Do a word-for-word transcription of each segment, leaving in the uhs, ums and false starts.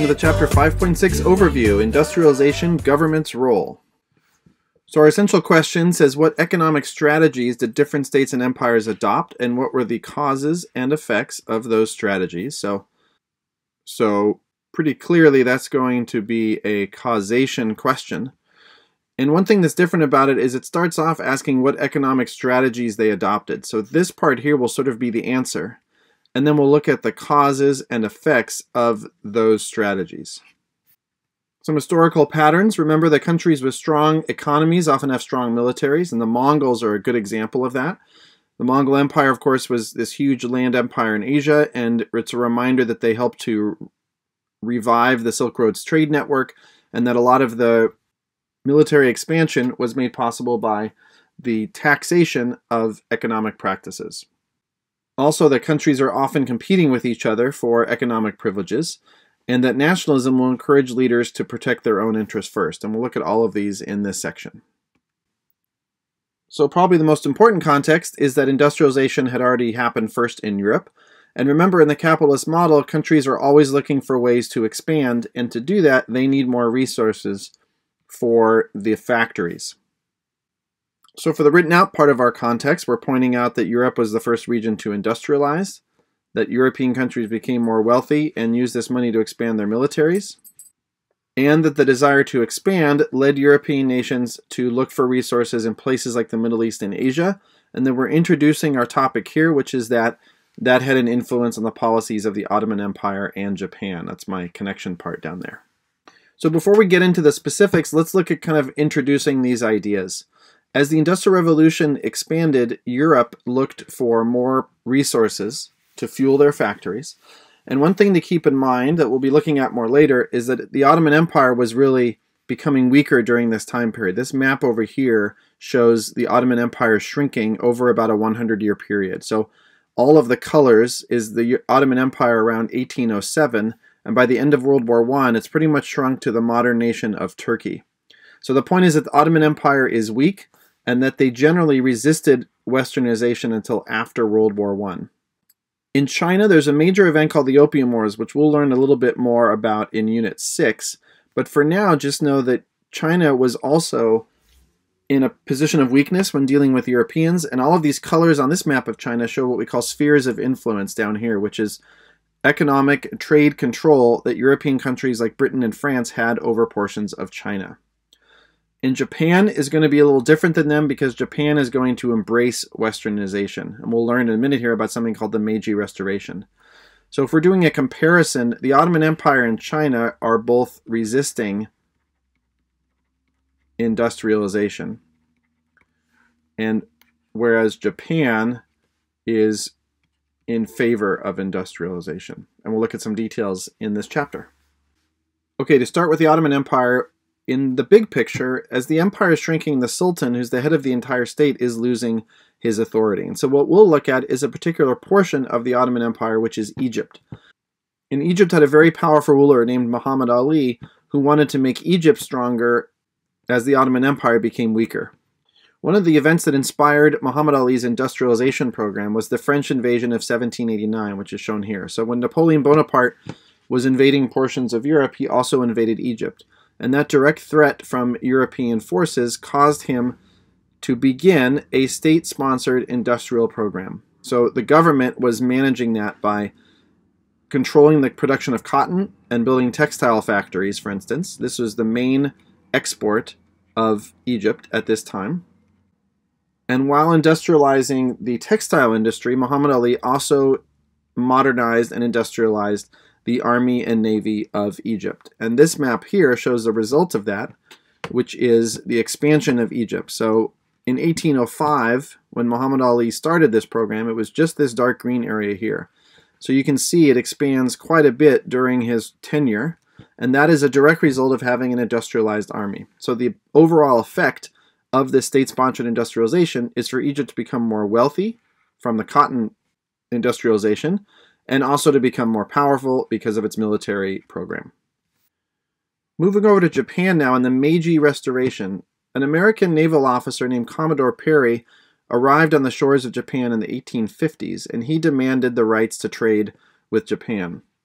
welcome to the Chapter five point six Overview, Industrialization, Government's Role. So our essential question says, what economic strategies did different states and empires adopt, and what were the causes and effects of those strategies? So, so pretty clearly that's going to be a causation question. And one thing that's different about it is it starts off asking what economic strategies they adopted. So this part here will sort of be the answer. And then we'll look at the causes and effects of those strategies. Some historical patterns. Remember that countries with strong economies often have strong militaries, and the Mongols are a good example of that. The Mongol Empire, of course, was this huge land empire in Asia, and it's a reminder that they helped to revive the Silk Road's trade network, and that a lot of the military expansion was made possible by the taxation of economic practices. Also, that countries are often competing with each other for economic privileges, and that nationalism will encourage leaders to protect their own interests first. And we'll look at all of these in this section. So probably the most important context is that industrialization had already happened first in Europe. And remember, in the capitalist model, countries are always looking for ways to expand, and to do that, they need more resources for the factories. So for the written out part of our context, we're pointing out that Europe was the first region to industrialize, that European countries became more wealthy and used this money to expand their militaries, and that the desire to expand led European nations to look for resources in places like the Middle East and Asia. And then we're introducing our topic here, which is that that had an influence on the policies of the Ottoman Empire and Japan. That's my connection part down there. So before we get into the specifics, let's look at kind of introducing these ideas. As the Industrial Revolution expanded, Europe looked for more resources to fuel their factories. And one thing to keep in mind that we'll be looking at more later is that the Ottoman Empire was really becoming weaker during this time period. This map over here shows the Ottoman Empire shrinking over about a hundred year period. So all of the colors is the Ottoman Empire around eighteen oh seven, and by the end of World War One, it's pretty much shrunk to the modern nation of Turkey. So the point is that the Ottoman Empire is weak, and that they generally resisted Westernization until after World War One. In China, there's a major event called the Opium Wars, which we'll learn a little bit more about in Unit six. But for now, just know that China was also in a position of weakness when dealing with Europeans, and all of these colors on this map of China show what we call spheres of influence down here, which is economic trade control that European countries like Britain and France had over portions of China. In Japan is going to be a little different than them because Japan is going to embrace Westernization. And we'll learn in a minute here about something called the Meiji Restoration. So if we're doing a comparison, the Ottoman Empire and China are both resisting industrialization. And whereas Japan is in favor of industrialization. And we'll look at some details in this chapter. Okay, to start with the Ottoman Empire, in the big picture, as the empire is shrinking, the Sultan, who's the head of the entire state, is losing his authority. And so what we'll look at is a particular portion of the Ottoman Empire, which is Egypt. And Egypt had a very powerful ruler named Muhammad Ali, who wanted to make Egypt stronger as the Ottoman Empire became weaker. One of the events that inspired Muhammad Ali's industrialization program was the French invasion of seventeen eighty-nine, which is shown here. So when Napoleon Bonaparte was invading portions of Europe, he also invaded Egypt. And that direct threat from European forces caused him to begin a state-sponsored industrial program. So the government was managing that by controlling the production of cotton and building textile factories, for instance. This was the main export of Egypt at this time. And while industrializing the textile industry, Muhammad Ali also modernized and industrialized the army and navy of Egypt. And this map here shows the result of that, which is the expansion of Egypt. So in eighteen oh five, when Muhammad Ali started this program, it was just this dark green area here. So you can see it expands quite a bit during his tenure, and that is a direct result of having an industrialized army. So the overall effect of this state-sponsored industrialization is for Egypt to become more wealthy from the cotton industrialization, and also to become more powerful because of its military program. Moving over to Japan now, in the Meiji Restoration, an American naval officer named Commodore Perry arrived on the shores of Japan in the eighteen fifties, and he demanded the rights to trade with Japan.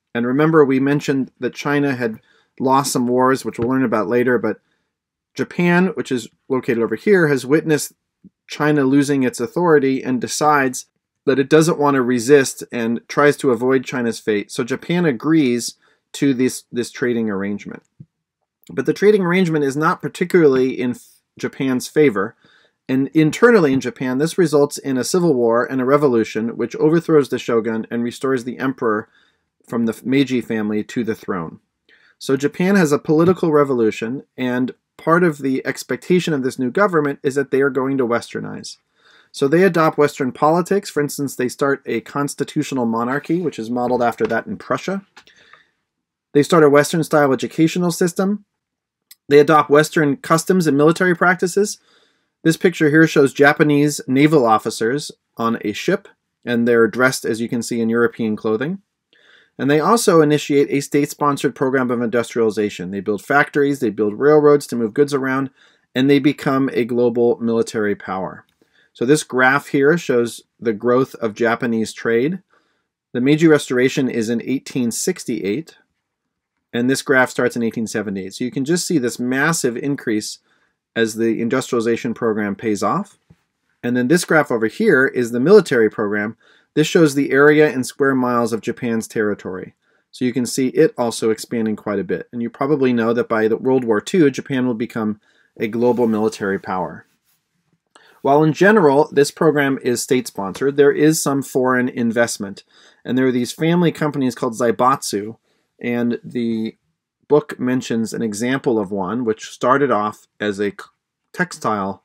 And remember, we mentioned that China had lost some wars, which we'll learn about later, but Japan, which is located over here, has witnessed China losing its authority and decides that it doesn't want to resist and tries to avoid China's fate. So Japan agrees to this, this trading arrangement. But the trading arrangement is not particularly in Japan's favor. And internally in Japan, this results in a civil war and a revolution which overthrows the shogun and restores the emperor from the Meiji family to the throne. So Japan has a political revolution, and part of the expectation of this new government is that they are going to westernize. So they adopt Western politics. For instance, they start a constitutional monarchy, which is modeled after that in Prussia. They start a Western-style educational system. They adopt Western customs and military practices. This picture here shows Japanese naval officers on a ship, and they're dressed, as you can see, in European clothing. And they also initiate a state-sponsored program of industrialization. They build factories, they build railroads to move goods around, and they become a global military power. So this graph here shows the growth of Japanese trade. The Meiji Restoration is in eighteen sixty-eight, and this graph starts in eighteen seventy-eight. So you can just see this massive increase as the industrialization program pays off. And then this graph over here is the military program. This shows the area in square miles of Japan's territory. So you can see it also expanding quite a bit. And you probably know that by the World War Two, Japan will become a global military power. While in general, this program is state-sponsored, there is some foreign investment. And there are these family companies called Zaibatsu, and the book mentions an example of one which started off as a textile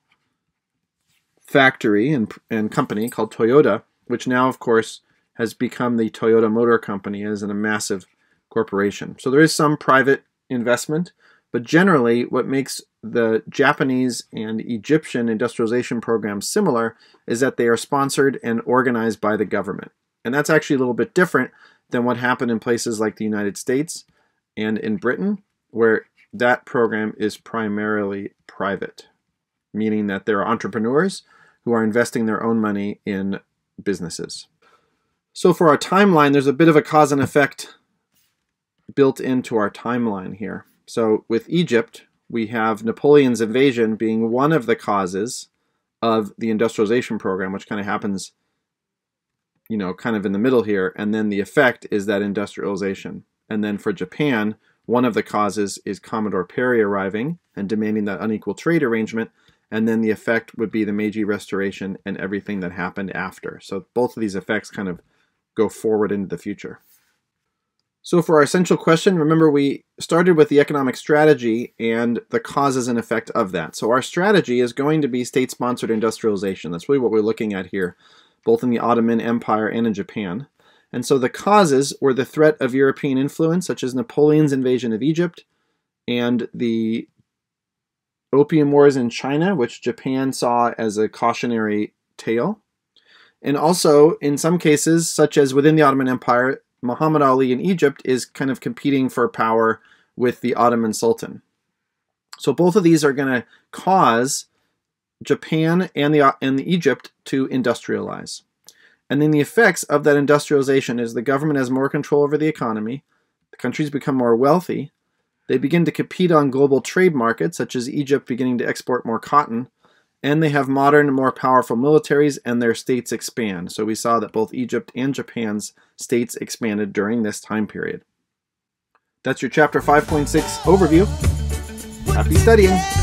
factory and, and company called Toyota, which now, of course, has become the Toyota Motor Company as a massive corporation. So there is some private investment, but generally what makes the Japanese and Egyptian industrialization programs similar is that they are sponsored and organized by the government. And that's actually a little bit different than what happened in places like the United States and in Britain, where that program is primarily private, meaning that there are entrepreneurs who are investing their own money in businesses. So for our timeline, there's a bit of a cause and effect built into our timeline here. So with Egypt, we have Napoleon's invasion being one of the causes of the industrialization program, which kind of happens, you know, kind of in the middle here. And then the effect is that industrialization. And then for Japan, one of the causes is Commodore Perry arriving and demanding that unequal trade arrangement. And then the effect would be the Meiji Restoration and everything that happened after. So both of these effects kind of go forward into the future. So for our essential question, remember we started with the economic strategy and the causes and effect of that. So our strategy is going to be state-sponsored industrialization. That's really what we're looking at here, both in the Ottoman Empire and in Japan. And so the causes were the threat of European influence, such as Napoleon's invasion of Egypt and the Opium Wars in China, which Japan saw as a cautionary tale. And also, in some cases, such as within the Ottoman Empire, Muhammad Ali in Egypt is kind of competing for power with the Ottoman Sultan. So both of these are going to cause Japan and, the, and the Egypt to industrialize. And then the effects of that industrialization is the government has more control over the economy, the countries become more wealthy, they begin to compete on global trade markets, such as Egypt beginning to export more cotton, and they have modern, more powerful militaries, and their states expand. So we saw that both Egypt and Japan's states expanded during this time period. That's your Chapter five point six overview. Happy studying!